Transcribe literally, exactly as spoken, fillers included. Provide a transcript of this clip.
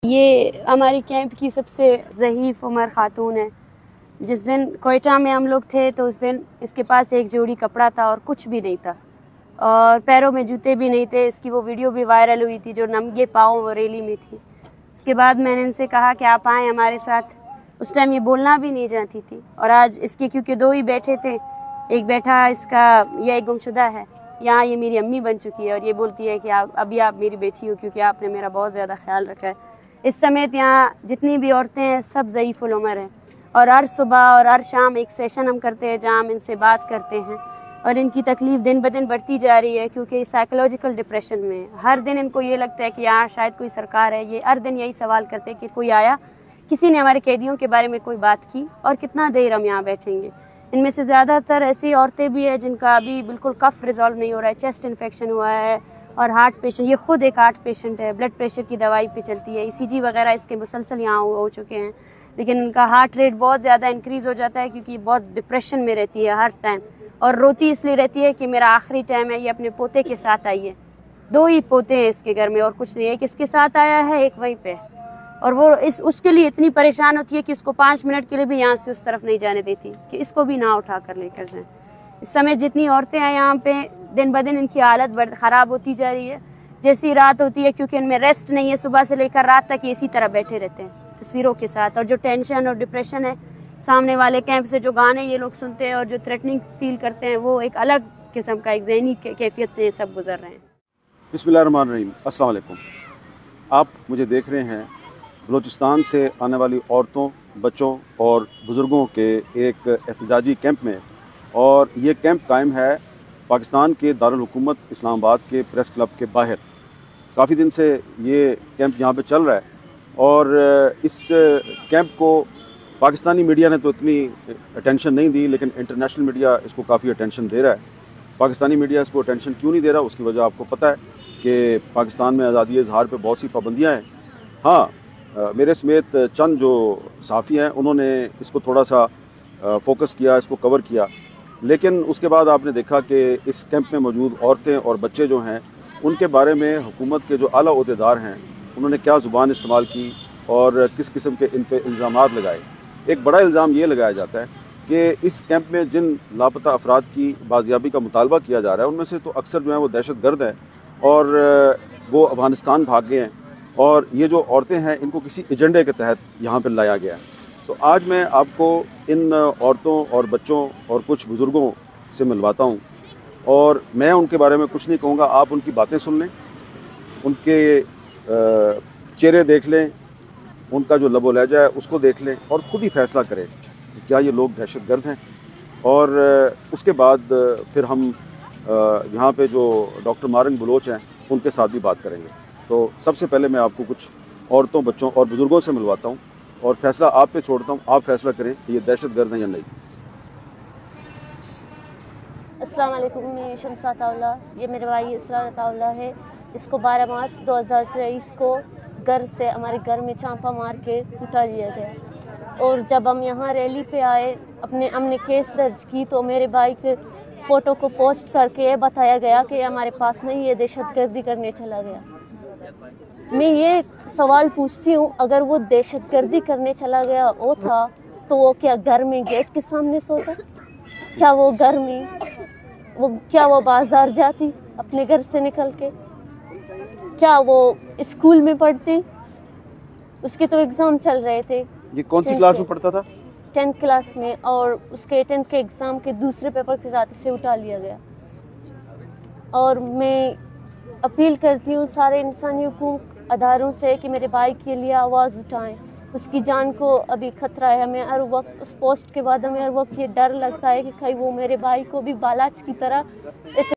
یہ ہماری کیمپ کی سب سے ضعیف عمر خاتون ہے۔ جس دن کوئٹہ میں ہم لوگ تھے تو اس دن اس کے پاس ایک جوڑی کپڑا تھا اور کچھ بھی نہیں تھا، اور پیروں میں جوتے بھی نہیں تھے۔ اس کی وہ ویڈیو بھی وائرل ہوئی تھی جو ننگے پاؤں وہ ریلی میں تھی۔ اس کے بعد میں نے ان سے کہا کہ آپ آئیں ہمارے ساتھ۔ اس ٹائم یہ بولنا بھی نہیں جانتی تھی، اور آج اس کے کیونکہ دو ہی بیٹھے تھے، ایک بیٹھا اس کا یہ گمشدہ ہے، یہاں یہ میری امی بن چکی ہے، اور یہ بولتی ہے کہ آپ ابھی آپ میری بیٹی ہو کیونکہ آپ نے میرا بہت زیادہ خیال رکھا ہے۔ اس سمیت یہاں جتنی بھی عورتیں ہیں سب ضعیف العمر ہیں، اور ہر صبح اور ہر شام ایک سیشن ہم کرتے ہیں جہاں ہم ان سے بات کرتے ہیں، اور ان کی تکلیف دن بدن بڑھتی جا رہی ہے کیونکہ سائیکولوجیکل ڈپریشن میں ہے۔ ہر دن ان کو یہ لگتا ہے کہ یہاں شاید کوئی سرکار ہے، یہ ہر دن یہی سوال کرتے ہیں کہ کوئی آیا، کسی نے ہمارے قیدیوں کے بارے میں کوئی بات کی، اور کتنا دیر ہم یہاں بیٹھیں گے۔ ان میں سے زیادہ تر ایسی عورتیں بھی ہیں جن کا ابھی بالکل کف ریزالو نہیں ہو رہا ہے، چیسٹ انفیکشن ہوا ہے، اور ہارٹ پیشنٹ، یہ خود ایک ہارٹ پیشنٹ ہے، بلڈ پریشر کی دوائی پہ چلتی ہے، ای سی جی وغیرہ اس کے مسلسل یہاں ہو چکے ہیں، لیکن ان کا ہارٹ ریٹ بہت زیادہ انکریز ہو جاتا ہے کیونکہ یہ بہت ڈپریشن میں رہتی ہے ہر ٹائم، اور روتی اس لیے رہتی ہے کہ میرا آخری ٹائم ہے۔ یہ اپنے پوتے کے ساتھ آئی ہے، دو ہی پوتے ہیں اس کے گھر میں اور کچھ نہیں ہے، ایک اس کے ساتھ آیا ہے، ایک وہیں پہ، اور وہ اس اس کے لیے اتنی پریشان ہوتی ہے کہ اس کو پانچ منٹ کے لیے بھی یہاں سے اس طرف نہیں جانے دیتی کہ اس کو بھی نہ اٹھا کر لے کر جائیں۔ اس سمے جتنی عورتیں ہیں یہاں پہ دن بدن ان کی حالت خراب ہوتی جا رہی ہے۔ جیسی رات ہوتی ہے کیونکہ ان میں ریسٹ نہیں ہے، صبح سے لے کر رات تک یہ اسی طرح بیٹھے رہتے ہیں تصویروں کے ساتھ، اور جو ٹینشن اور ڈپریشن ہے، سامنے والے کیمپ سے جو گانے یہ لوگ سنتے ہیں اور جو تھریٹننگ فیل کرتے ہیں، وہ ایک الگ قسم کا ایک ذہنی کیفیت سے یہ سب گزر رہے ہیں۔ بسم اللہ الرحمن الرحیم، السلام علیکم۔ آپ مجھے دیکھ رہے ہیں بلوچستان سے آنے والی عورتوں، بچوں اور بزرگوں کے ایک احتجاجی کیمپ میں، اور یہ کیمپ قائم ہے پاکستان کے دارالحکومت اسلام آباد کے پریس کلب کے باہر۔ کافی دن سے یہ کیمپ یہاں پہ چل رہا ہے، اور اس کیمپ کو پاکستانی میڈیا نے تو اتنی اٹینشن نہیں دی، لیکن انٹرنیشنل میڈیا اس کو کافی اٹینشن دے رہا ہے۔ پاکستانی میڈیا اس کو اٹینشن کیوں نہیں دے رہا، اس کی وجہ آپ کو پتہ ہے کہ پاکستان میں آزادی اظہار پہ بہت سی پابندیاں ہیں۔ ہاں، میرے سمیت چند جو صحافی ہیں انہوں نے اس کو تھوڑا سا فوکس کیا، اس کو کور کیا، لیکن اس کے بعد آپ نے دیکھا کہ اس کیمپ میں موجود عورتیں اور بچے جو ہیں ان کے بارے میں حکومت کے جو اعلیٰ عہدیدار ہیں انہوں نے کیا زبان استعمال کی اور کس قسم کے ان پہ الزامات لگائے۔ ایک بڑا الزام یہ لگایا جاتا ہے کہ اس کیمپ میں جن لاپتہ افراد کی بازیابی کا مطالبہ کیا جا رہا ہے ان میں سے تو اکثر جو ہیں وہ دہشت گرد ہیں، اور وہ افغانستان بھاگ گئے ہیں، اور یہ جو عورتیں ہیں ان کو کسی ایجنڈے کے تحت یہاں پہ لایا گیا ہے۔ تو آج میں آپ کو ان عورتوں اور بچوں اور کچھ بزرگوں سے ملواتا ہوں، اور میں ان کے بارے میں کچھ نہیں کہوں گا، آپ ان کی باتیں سن لیں، ان کے چہرے دیکھ لیں، ان کا جو لب و لہجہ ہے اس کو دیکھ لیں، اور خود ہی فیصلہ کریں کہ کیا یہ لوگ دہشت گرد ہیں۔ اور اس کے بعد پھر ہم یہاں پہ جو ڈاکٹر مارنگ بلوچ ہیں ان کے ساتھ بھی بات کریں گے۔ تو سب سے پہلے میں آپ کو کچھ عورتوں، بچوں اور بزرگوں سے ملواتا ہوں، اور فیصلہ آپ پہ چھوڑتا ہوں، آپ فیصلہ کریں کہ یہ دہشت گرد ہیں یا نہیں۔ السلام علیکم، میں شمس عطا اللہ، یہ میرے بھائی اسرار عطا اللہ ہے۔ اس کو بارہ مارچ دو ہزار تیئیس کو گھر سے ہمارے گھر میں چانپا مار کے اٹھا لیا گیا، اور جب ہم یہاں ریلی پہ آئے اپنے ہم نے کیس درج کی تو میرے بھائی کے فوٹو کو پوسٹ کر کے یہ بتایا گیا کہ ہمارے پاس نہیں، یہ دہشت گردی کرنے چلا گیا۔ میں یہ سوال پوچھتی ہوں، اگر وہ دہشت گردی کرنے چلا گیا وہ تھا تو وہ کیا گھر میں گیٹ کے سامنے سوتا؟ کیا وہ گھر میں وہ کیا وہ بازار جاتی اپنے گھر سے نکل کے؟ کیا وہ اسکول میں پڑھتی؟ اس کے تو ایگزام چل رہے تھے۔ یہ کون سی کلاس میں پڑھتا تھا؟ ٹینتھ کلاس میں، اور اس کے ٹینتھ کے ایگزام کے دوسرے پیپر کی رات سے اٹھا لیا گیا۔ اور میں اپیل کرتی ہوں سارے انسانی حقوق اداروں سے کہ میرے بھائی کے لیے آواز اٹھائیں، اس کی جان کو ابھی خطرہ ہے۔ ہمیں ہر وقت اس پوسٹ کے بعد ہمیں ہر وقت یہ ڈر لگتا ہے کہ کہیں وہ میرے بھائی کو بھی بالاچ کی طرح ایسے